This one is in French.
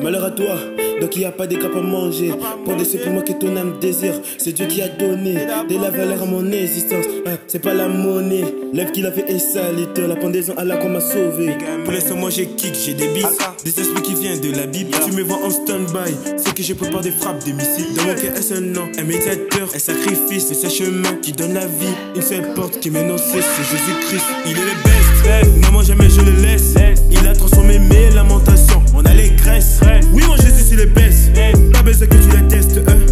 Malheur à toi, donc il n'y a pas des grappes à manger. Pour des pour moi que ton âme désire. C'est Dieu qui a donné de la valeur à mon existence. C'est pas la monnaie, l'œuvre qu'il a fait est salite. La pendaison à la qu'on m'a sauvé. Pour l'instant moi j'ai kick, j'ai des bis, des esprits qui viennent de la Bible. Tu me vois en stand-by, c'est que je prépare des frappes, des missiles. Dans mon cœur un seul nom, un médiateur, un sacrifice. C'est ce chemin qui donne la vie. Une seule porte qui mène au ciel, c'est Jésus-Christ. Il est le best, non moi jamais je le laisse. Il a transformé mes lamentations, on a les graisses. Oui mon Jésus c'est le best, pas besoin que tu la testes.